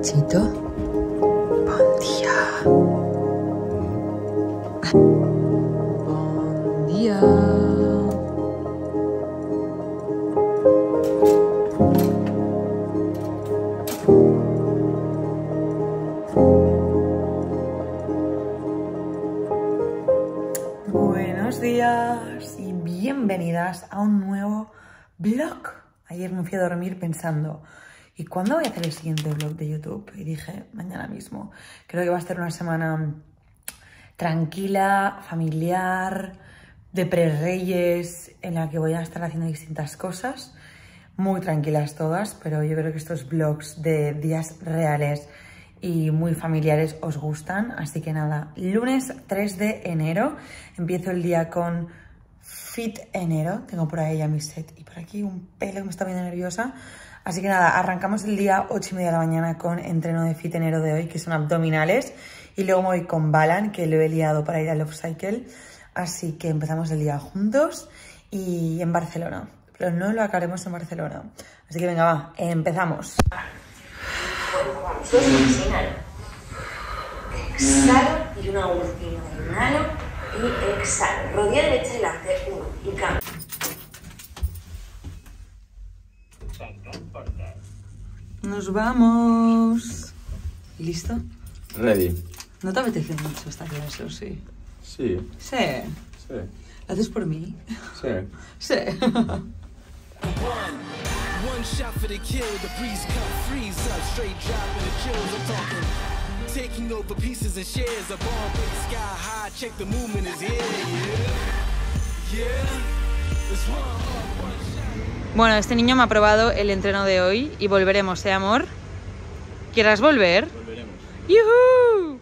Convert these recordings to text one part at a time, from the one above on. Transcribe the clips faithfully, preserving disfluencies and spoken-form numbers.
Chito, bon dia. Bon dia. Buenos días y bienvenidas a un nuevo vlog. Ayer me fui a dormir pensando, ¿y cuándo voy a hacer el siguiente vlog de YouTube? Y dije, mañana mismo. Creo que va a ser una semana tranquila, familiar, de pre-reyes, en la que voy a estar haciendo distintas cosas. Muy tranquilas todas, pero yo creo que estos vlogs de días reales y muy familiares os gustan. Así que nada, lunes tres de enero, empiezo el día con Fit Enero. Tengo por ahí ya mi set y por aquí un pelo que me está viendo nerviosa. Así que nada, arrancamos el día ocho y media de la mañana con entreno de Fit Enero de hoy, que son abdominales. Y luego me voy con Balan, que lo he liado para ir al Love Cycle. Así que empezamos el día juntos y en Barcelona. Pero no lo acabaremos en Barcelona. Así que venga, va, empezamos. Bueno, vamos, dos más, inhalo. Exhalo y una última. Inhalo y exhalo. Rodilla derecha delante. Uno y cambio. Nos vamos. ¿Listo? Ready. ¿No te apetece mucho esta clase o sí? Sí. Sí. Sí. ¿Lo haces por mí? Sí. Sí. One shot for the kill, the breeze cut, freeze up, straight dropping the chills. I'm talking, taking over pieces and shares. A bomb break sky high, check the movement is here, yeah, yeah. It's one heart, one shot. Bueno, este niño me ha aprobado el entreno de hoy y volveremos, ¿eh, amor? ¿Quieras volver? Volveremos. ¡Yuhu!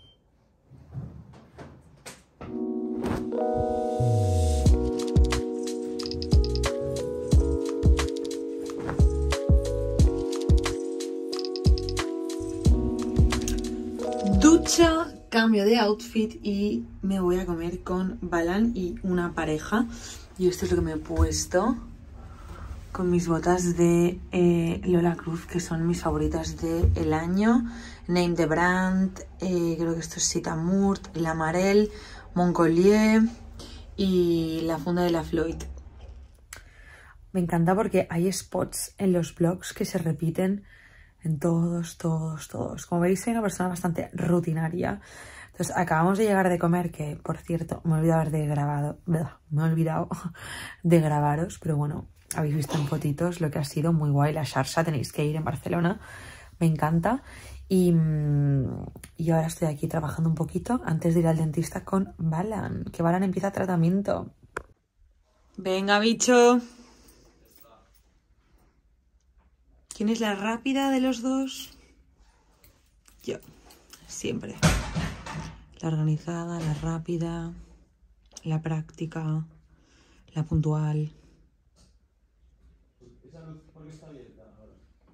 Ducha, cambio de outfit y me voy a comer con Balan y una pareja. Y esto es lo que me he puesto, con mis botas de eh, Lola Cruz, que son mis favoritas del año. Name the brand, eh, creo que esto es Sitamurt, La Marelle, Moncolier y la funda de la Floyd. Me encanta porque hay spots en los vlogs que se repiten en todos, todos, todos. Como veis, soy una persona bastante rutinaria. Entonces, acabamos de llegar de comer, que, por cierto, me he olvidado de grabado, me he olvidado de grabaros, pero bueno, habéis visto en fotitos lo que ha sido muy guay. La Xarxa, tenéis que ir en Barcelona, me encanta. Y, y ahora estoy aquí trabajando un poquito antes de ir al dentista con Balan, que Balan empieza tratamiento. Venga, bicho. ¿Quién es la rápida de los dos? Yo, siempre. La organizada, la rápida, la práctica, la puntual. ¿Esa luz por qué está abierta ahora?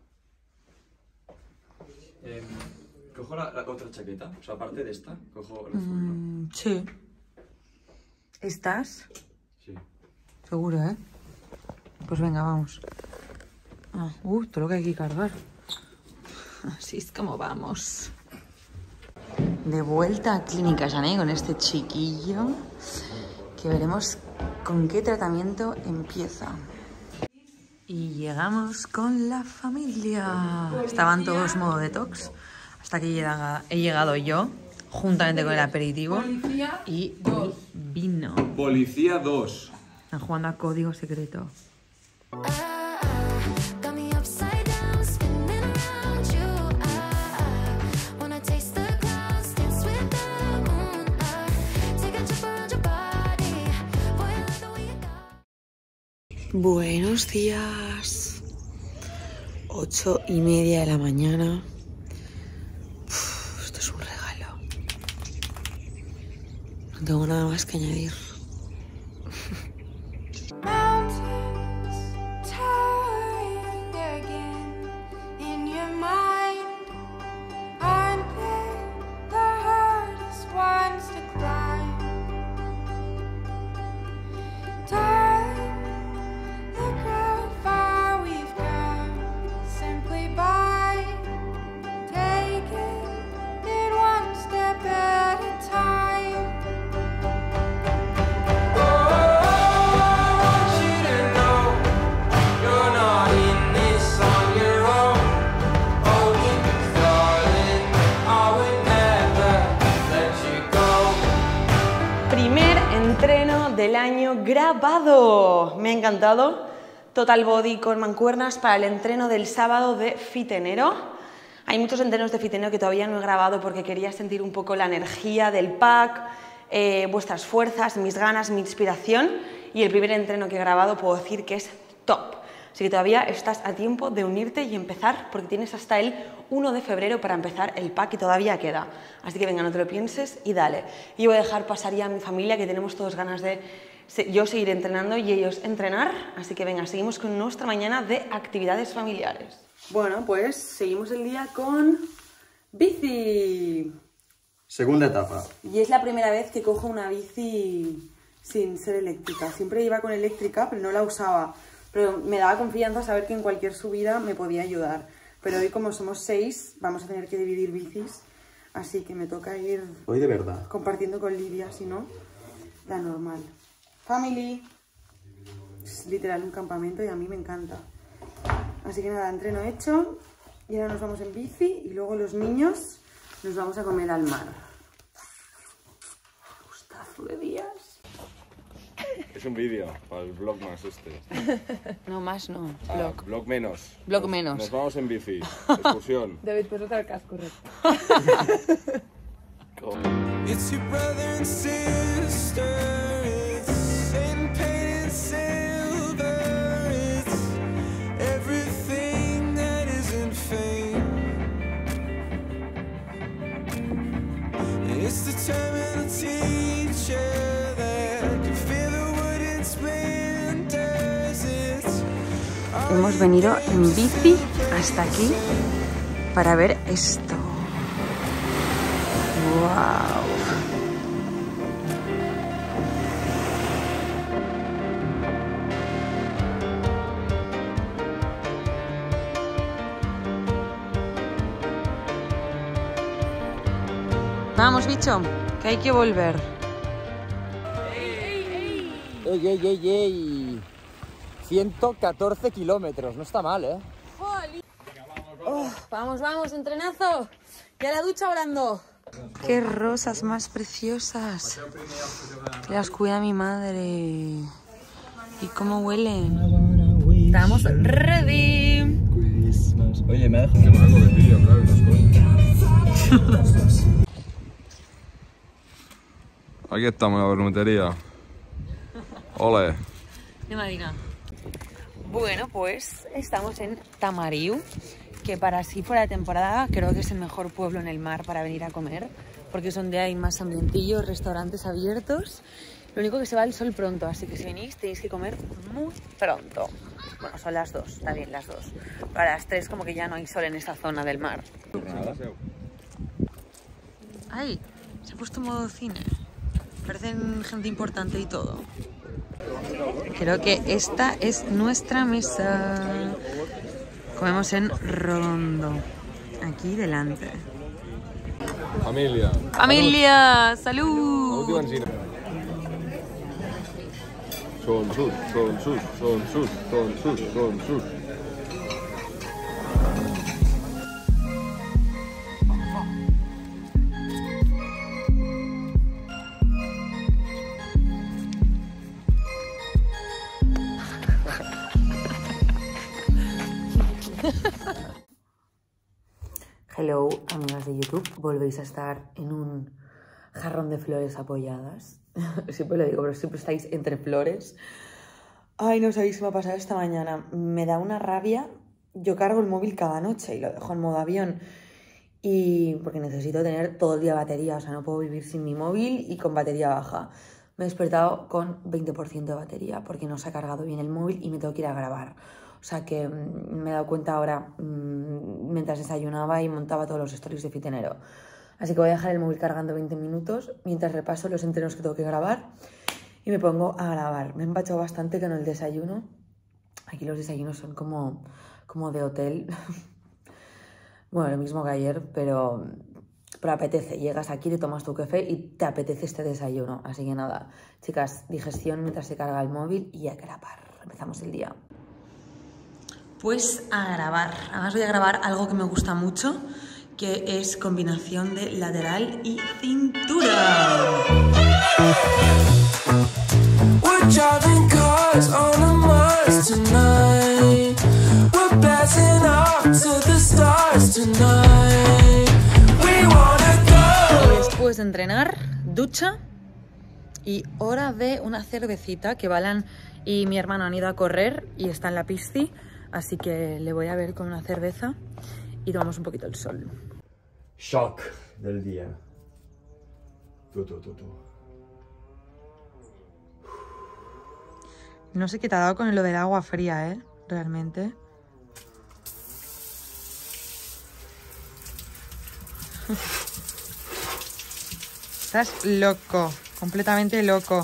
Eh, cojo la, la otra chaqueta, o sea, aparte de esta, cojo la azul, ¿no? Mm, sí. ¿Estás? Sí. Seguro, ¿eh? Pues venga, vamos. Ah, uh, todo lo que hay que cargar. Así es como vamos. De vuelta a Clínica Jané con este chiquillo, que veremos con qué tratamiento empieza. Y llegamos con la familia. Estaban todos modo detox hasta que llega, he llegado yo, juntamente con el aperitivo y el vino. Policía dos. Están jugando a código secreto. Buenos días. Ocho y media de la mañana. Uf, esto es un regalo. No tengo nada más que añadir. Look how far we've come, simply by del año grabado. Me ha encantado. Total body con mancuernas para el entreno del sábado de Fitenero. Hay muchos entrenos de Fitenero que todavía no he grabado porque quería sentir un poco la energía del pack, eh, vuestras fuerzas, mis ganas, mi inspiración. Y el primer entreno que he grabado puedo decir que es top. Así que todavía estás a tiempo de unirte y empezar porque tienes hasta el uno de febrero para empezar el pack y todavía queda. Así que venga, no te lo pienses y dale. Y voy a dejar pasar ya a mi familia que tenemos todos ganas de yo seguir entrenando y ellos entrenar. Así que venga, seguimos con nuestra mañana de actividades familiares. Bueno, pues seguimos el día con bici. Segunda etapa. Y es la primera vez que cojo una bici sin ser eléctrica. Siempre iba con eléctrica, pero no la usaba. Pero me daba confianza saber que en cualquier subida me podía ayudar. Pero hoy, como somos seis, vamos a tener que dividir bicis. Así que me toca ir hoy de verdad compartiendo con Lidia, si no, la normal. Family. Es literal un campamento y a mí me encanta. Así que nada, entreno hecho. Y ahora nos vamos en bici y luego los niños nos vamos a comer al mar. Gustazo de días. Es un vídeo para el vlog más este. No, más no. Ah, Vlog. vlog menos. Vlog nos, menos. Nos vamos en bici. Excursión. David, pues otra el casco, It's your brother and sister. It's in pain and silver. It's everything that isn't fame. It's the terminal teacher that you feel the wooden splinters. It's Hemos venido en bici hasta aquí para ver esto. ¡Wow! Vamos, bicho, que hay que volver. ¡Ey, ey, ey, ey! ciento catorce kilómetros, no está mal, ¿eh? Oh, vamos, vamos, entrenazo. Y a la ducha hablando. Qué rosas más preciosas. Que las cuida mi madre. Y cómo huelen. Estamos ready. Oye, me ha dejado que me hago el vídeo, claro, las cosas. Aquí estamos en la bermutería. Ole. De Madina. Bueno, pues estamos en Tamariu, que para si fuera de temporada creo que es el mejor pueblo en el mar para venir a comer, porque es donde hay más ambientillos, restaurantes abiertos. Lo único que se va el sol pronto, así que si venís tenéis que comer muy pronto. Bueno, son las dos, está bien las dos. Para las tres como que ya no hay sol en esta zona del mar. ¡Ay! Se ha puesto modo cine. Parecen gente importante y todo. Creo que esta es nuestra mesa. Comemos en Rodondo, aquí delante. Familia. ¡Familia! ¡Salud! Son sus, son sus, son sus, son sus, son sus. Hello, amigas de YouTube. Volvéis a estar en un jarrón de flores apoyadas. Siempre lo digo, pero siempre estáis entre flores. Ay, no sabéis qué me ha pasado esta mañana. Me da una rabia. Yo cargo el móvil cada noche y lo dejo en modo avión. Y porque necesito tener todo el día batería. O sea, no puedo vivir sin mi móvil y con batería baja. Me he despertado con veinte por ciento de batería porque no se ha cargado bien el móvil y me tengo que ir a grabar. O sea que mmm, me he dado cuenta ahora mmm, mientras desayunaba y montaba todos los stories de Fitenero. Así que voy a dejar el móvil cargando veinte minutos mientras repaso los entrenos que tengo que grabar y me pongo a grabar. Me he empachado bastante con el desayuno. Aquí los desayunos son como, como de hotel. Bueno, lo mismo que ayer, pero, pero apetece. Llegas aquí, te tomas tu café y te apetece este desayuno. Así que nada, chicas, digestión mientras se carga el móvil y a grabar. Empezamos el día. Pues a grabar. Además voy a grabar algo que me gusta mucho, que es combinación de lateral y cintura. driving cars on a Mars tonight. We're blasting off to the stars tonight. We wanna go. Después de entrenar, ducha y hora de una cervecita, que Balan y mi hermano han ido a correr y está en la pisci, así que le voy a ver con una cerveza y tomamos un poquito el sol. Shock del día. Tú, tú, tú, tú. No sé qué te ha dado con lo del agua fría, ¿eh? Realmente. Estás loco, completamente loco.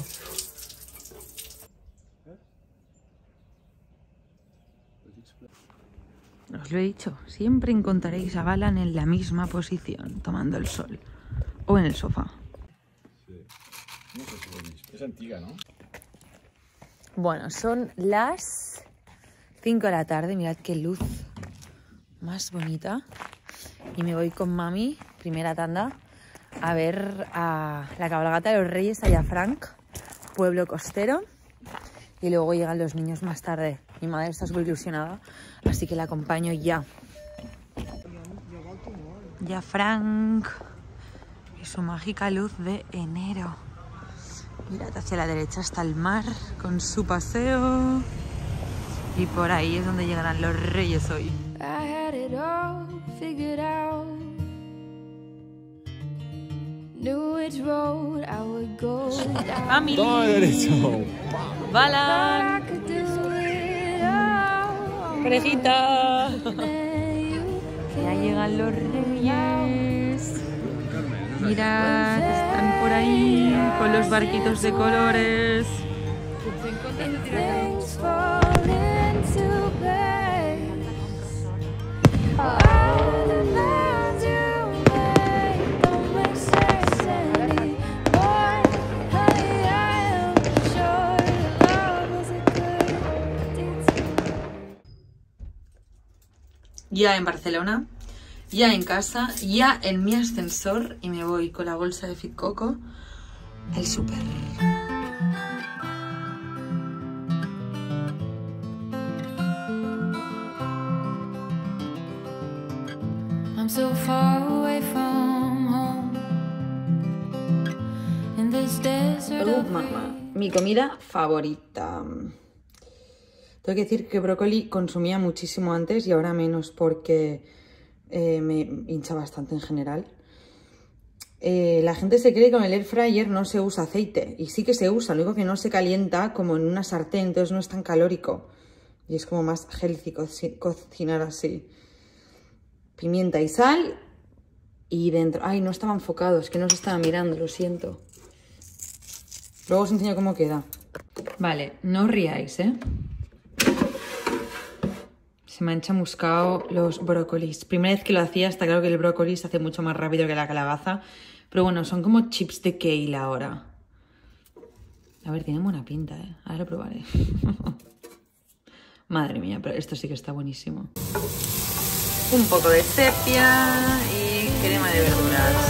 Os lo he dicho, siempre encontraréis a Balan en la misma posición, tomando el sol. O en el sofá. Sí. No sé si lo veis. Es antigua, ¿no? Bueno, son las cinco de la tarde, mirad qué luz más bonita. Y me voy con mami, primera tanda, a ver a la cabalgata de los Reyes a Llafranc, pueblo costero. Y luego llegan los niños más tarde. Mi madre está súper ilusionada, así que la acompaño ya. Llafranc y su mágica luz de enero. Mirad, hacia la derecha está el mar con su paseo. Y por ahí es donde llegarán los Reyes hoy. ¡Family! ¡Toma derecho! ¡Balan! ¡Parejita! Ya llegan los Reyes. Mirad, están por ahí con los barquitos de colores. Ya en Barcelona, ya en casa, ya en mi ascensor, y me voy con la bolsa de Fit Coco al súper. I'm so far away from home in this desert of mamá, mi comida favorita. Tengo que decir que brócoli consumía muchísimo antes y ahora menos porque eh, me hincha bastante en general. Eh, la gente se cree que con el air fryer no se usa aceite, y sí que se usa, lo único que no se calienta como en una sartén, entonces no es tan calórico y es como más healthy co cocinar así. Pimienta y sal y dentro... Ay, no estaba enfocado, es que no se estaba mirando, lo siento. Luego os enseño cómo queda. Vale, no os riáis, ¿eh? Se me han chamuscado los brócolis. Primera vez que lo hacía, está claro que el brócoli se hace mucho más rápido que la calabaza. Pero bueno, son como chips de kale ahora. A ver, tiene buena pinta, ¿eh? Ahora lo probaré. Madre mía, pero esto sí que está buenísimo. Un poco de sepia y crema de verduras.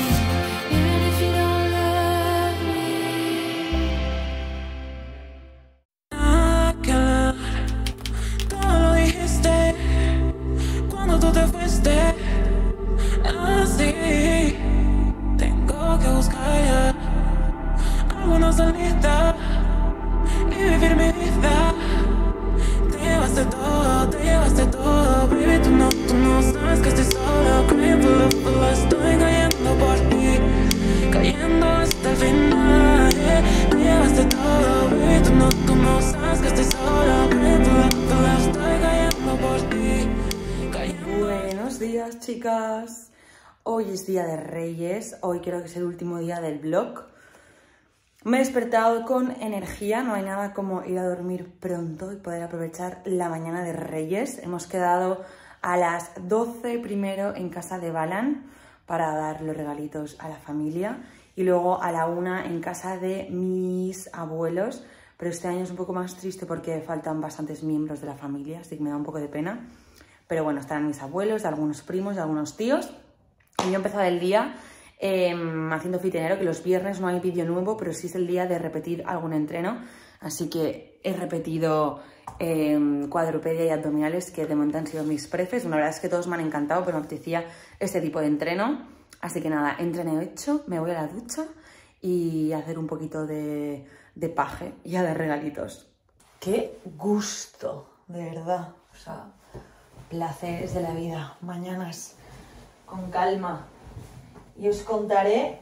Chicas, hoy es día de Reyes, hoy creo que es el último día del vlog. Me he despertado con energía, no hay nada como ir a dormir pronto y poder aprovechar la mañana de Reyes. Hemos quedado a las doce primero en casa de Balan para dar los regalitos a la familia y luego a la una en casa de mis abuelos, pero este año es un poco más triste porque faltan bastantes miembros de la familia, así que me da un poco de pena. Pero bueno, están mis abuelos, de algunos primos, de algunos tíos. Y yo he empezado el día eh, haciendo fitinero, que los viernes no hay vídeo nuevo, pero sí es el día de repetir algún entreno. Así que he repetido eh, cuadrupedia y abdominales, que de momento han sido mis prefes. La verdad es que todos me han encantado, pero me apetecía este tipo de entreno. Así que nada, entreno hecho, me voy a la ducha y a hacer un poquito de, de paje y a dar regalitos. ¡Qué gusto! De verdad, o sea, placeres de la vida. Mañanas con calma. Y os contaré...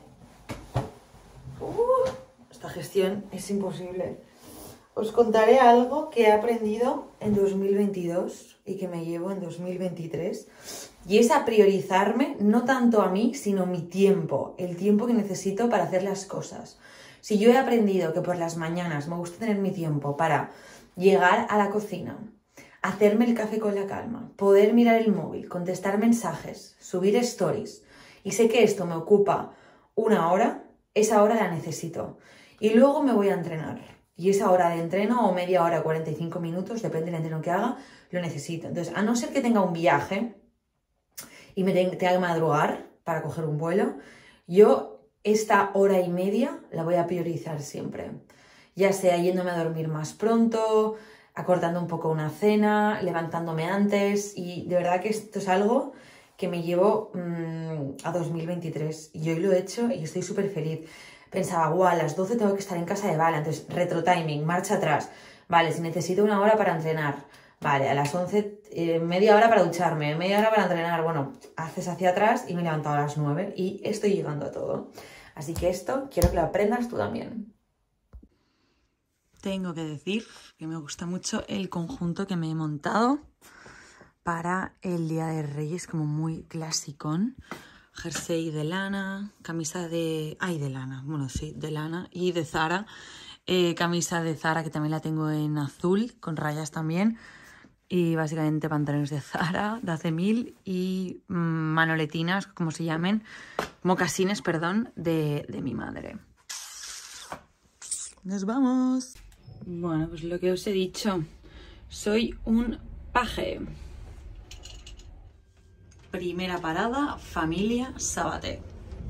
Uh, esta gestión es imposible. Os contaré algo que he aprendido en dos mil veintidós y que me llevo en dos mil veintitrés. Y es a priorizarme, no tanto a mí, sino mi tiempo. El tiempo que necesito para hacer las cosas. Si yo he aprendido que por las mañanas me gusta tener mi tiempo para llegar a la cocina, hacerme el café con la calma, poder mirar el móvil, contestar mensajes, subir stories, y sé que esto me ocupa una hora, esa hora la necesito. Y luego me voy a entrenar. Y esa hora de entreno, o media hora, cuarenta y cinco minutos, depende del entreno que haga, lo necesito. Entonces, a no ser que tenga un viaje y me tenga que madrugar para coger un vuelo, yo esta hora y media la voy a priorizar siempre. Ya sea yéndome a dormir más pronto, acortando un poco una cena, levantándome antes. Y de verdad que esto es algo que me llevo mmm, a dos mil veintitrés. Y hoy lo he hecho y estoy súper feliz. Pensaba, guau, a las doce tengo que estar en casa de Bala. Entonces, retro timing, marcha atrás. Vale, si necesito una hora para entrenar. Vale, a las once, eh, media hora para ducharme, media hora para entrenar. Bueno, haces hacia atrás y me he levantado a las nueve y estoy llegando a todo. Así que esto quiero que lo aprendas tú también. Tengo que decir que me gusta mucho el conjunto que me he montado para el Día de Reyes, como muy clasicón. Jersey de lana, camisa de... ay, de lana, bueno, sí, de lana y de Zara. Eh, camisa de Zara, que también la tengo en azul, con rayas también. Y básicamente pantalones de Zara, de hace mil, y mmm, manoletinas, como se llamen, mocasines, perdón, de, de mi madre. ¡Nos vamos! Bueno, pues lo que os he dicho, soy un paje. Primera parada, familia Sabaté.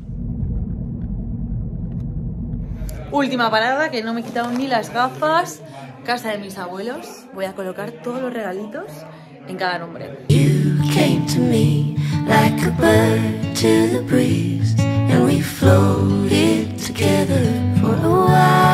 Última parada, que no me he quitado ni las gafas. Casa de mis abuelos. Voy a colocar todos los regalitos en cada nombre. You came to me like a bird to the breeze, and we floated together for a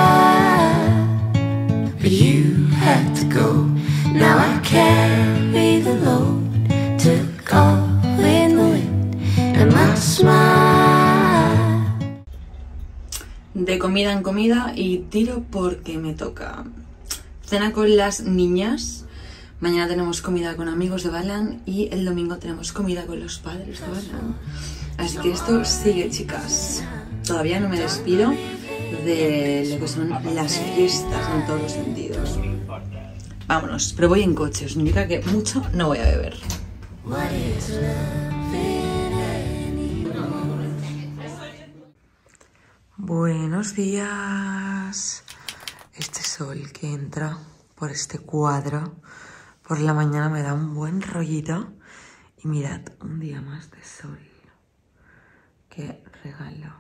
while. But you had to go. Now I carry the load. Took off in the wind and my smile. De comida en comida y tiro porque me toca. Cena con las niñas. Mañana tenemos comida con amigos de Balan y el domingo tenemos comida con los padres de Balan. Así que esto sigue, chicas. Todavía no me despido de lo que son las fiestas en todos los sentidos. Vámonos, pero voy en coche, os indica que mucho no voy a beber. Buenos días. Este sol que entra por este cuadro por la mañana me da un buen rollito. Y mirad, un día más de sol. Qué regalo.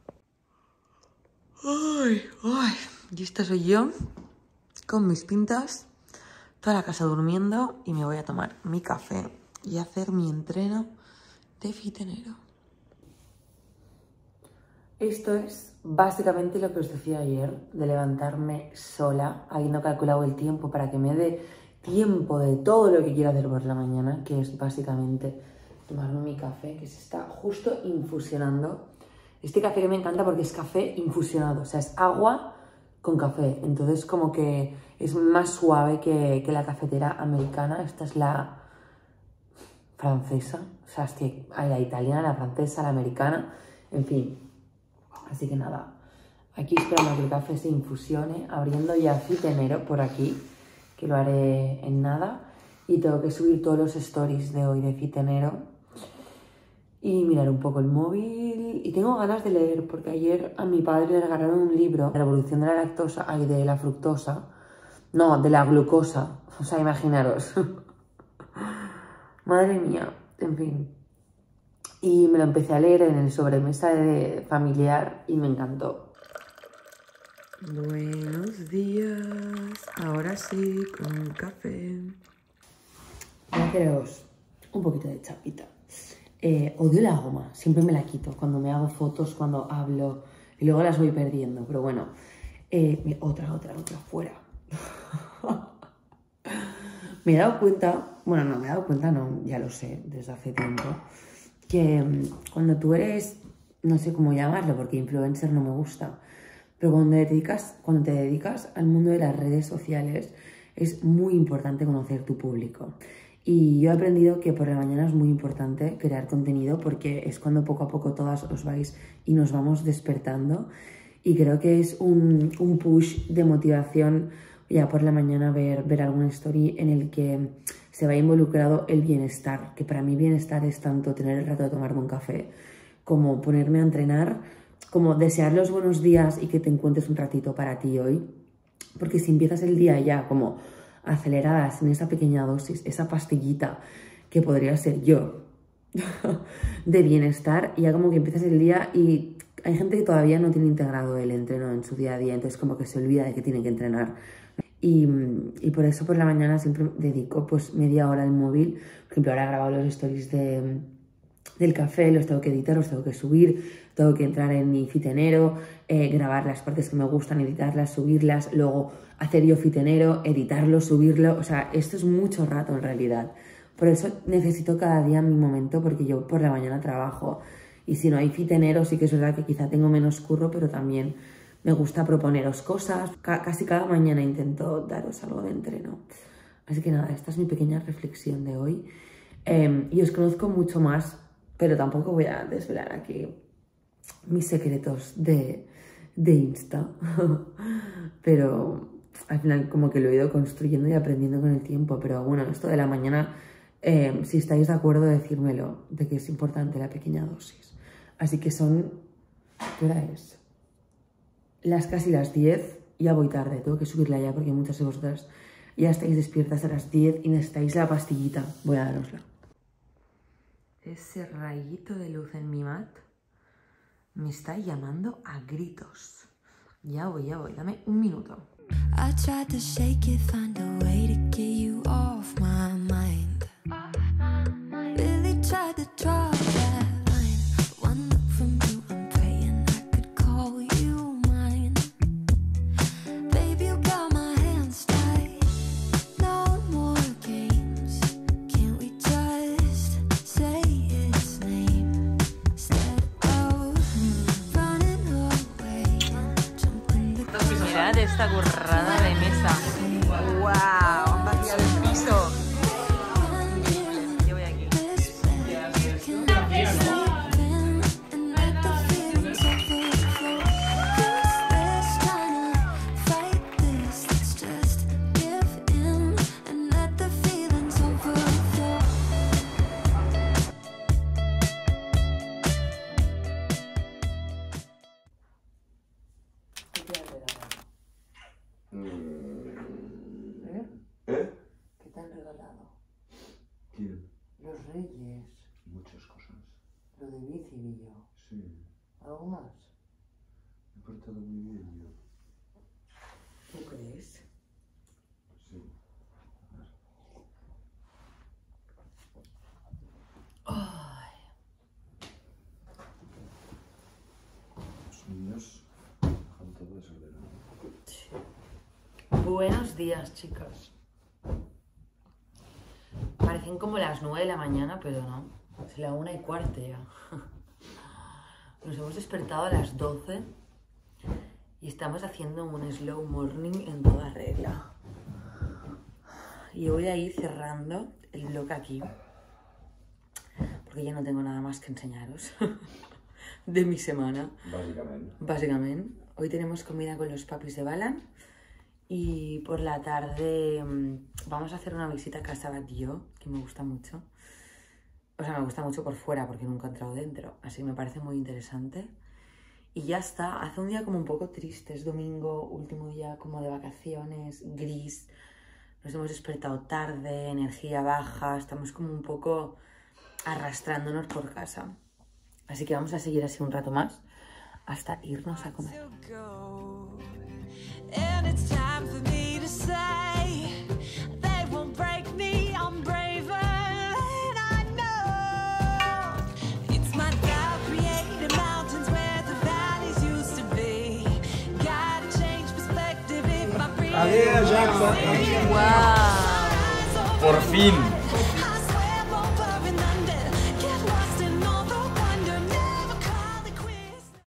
Ay, ay. Y esta soy yo con mis pintas, toda la casa durmiendo, y me voy a tomar mi café y hacer mi entreno de fitenero. Esto es básicamente lo que os decía ayer, de levantarme sola, habiendo calculado el tiempo para que me dé tiempo de todo lo que quiero hacer por la mañana, que es básicamente tomarme mi café, que se está justo infusionando. Este café que me encanta porque es café infusionado, o sea, es agua con café, entonces como que es más suave que, que la cafetera americana. Esta es la francesa, o sea, estoy, hay la italiana, la francesa, la americana, en fin. Así que nada, aquí esperando que el café se infusione, abriendo ya fitenero por aquí, que lo haré en nada. Y tengo que subir todos los stories de hoy de fitenero y mirar un poco el móvil. Y tengo ganas de leer, porque ayer a mi padre le regalaron un libro, La revolución de la lactosa, ay, de la fructosa, no, de la glucosa, o sea, imaginaros. Madre mía, en fin. Y me lo empecé a leer en el sobremesa de familiar y me encantó. Buenos días. Ahora sí, con un café. Voy a haceros un poquito de chapita. Eh, odio la goma, siempre me la quito cuando me hago fotos, cuando hablo y luego las voy perdiendo. Pero bueno, eh, otra, otra, otra, fuera. Me he dado cuenta, bueno, no, me he dado cuenta, no, ya lo sé, desde hace tiempo, que um, cuando tú eres, no sé cómo llamarlo, porque influencer no me gusta, pero cuando te dedicas, cuando te dedicas al mundo de las redes sociales, es muy importante conocer tu público. Y yo he aprendido que por la mañana es muy importante crear contenido porque es cuando poco a poco todas os vais y nos vamos despertando. Y creo que es un, un push de motivación ya por la mañana ver, ver alguna story en el que se vaya involucrado el bienestar, que para mí bienestar es tanto tener el rato de tomarme un café como ponerme a entrenar, como desear los buenos días y que te encuentres un ratito para ti hoy, porque si empiezas el día ya como aceleradas en esa pequeña dosis, esa pastillita que podría ser yo de bienestar, ya como que empiezas el día y hay gente que todavía no tiene integrado el entreno en su día a día, entonces como que se olvida de que tiene que entrenar. Y, y por eso por la mañana siempre dedico pues media hora al móvil. Por ejemplo, ahora he grabado los stories de, del café, los tengo que editar, los tengo que subir, tengo que entrar en mi Fitenero, eh, grabar las partes que me gustan, editarlas, subirlas, luego hacer yo Fitenero, editarlo, subirlo. O sea, esto es mucho rato en realidad. Por eso necesito cada día mi momento, porque yo por la mañana trabajo. Y si no hay Fitenero, sí que es verdad que quizá tengo menos curro, pero también me gusta proponeros cosas. C- casi cada mañana intento daros algo de entreno. Así que nada, esta es mi pequeña reflexión de hoy. Eh, y os conozco mucho más, pero tampoco voy a desvelar aquí mis secretos de, de Insta. Pero al final como que lo he ido construyendo y aprendiendo con el tiempo. Pero bueno, esto de la mañana, eh, si estáis de acuerdo, decírmelo, de que es importante la pequeña dosis. Así que son... ¿Qué hora es? Las casi las diez, ya voy tarde, tengo que subirla ya porque muchas de vosotras ya estáis despiertas a las diez y necesitáis la pastillita. Voy a darosla. Ese rayito de luz en mi mat me está llamando a gritos. Ya voy, ya voy, dame un minuto. I tried to shake it, find a way to get you off my mind. Really tried to draw that line. One look from you, I'm praying I could call you mine. Baby, you got my hands tied. No more games. Can't we just say its name instead of running away and jumping the gun? Mirad esta currada de mesa. ¡Wow! Han vaciado el piso. Yo voy aquí. ¿Eh? ¿Qué te han regalado? ¿Quién? Los Reyes. Muchas cosas. Lo de bici vi yo. Sí, ¿Algo más? me he portado muy bien yo. ¿Tú crees? Sí. Ay. Los niños dejan todo desordenado. Buenos días, chicos. Parecen como las nueve de la mañana, pero no. Es la una y cuarto ya. Nos hemos despertado a las doce y estamos haciendo un slow morning en toda regla. Y voy a ir cerrando el vlog aquí, porque ya no tengo nada más que enseñaros de mi semana. Básicamente. Básicamente. Hoy tenemos comida con los papis de Balan. Y por la tarde mmm, vamos a hacer una visita a casa Batillo, que me gusta mucho. O sea, me gusta mucho por fuera porque nunca he entrado dentro. Así que me parece muy interesante. Y ya está. Hace un día como un poco triste. Es domingo, último día como de vacaciones, gris. Nos hemos despertado tarde, energía baja. Estamos como un poco arrastrándonos por casa. Así que vamos a seguir así un rato más hasta irnos a comer. Adiós, Jackson. Wow. Por fin.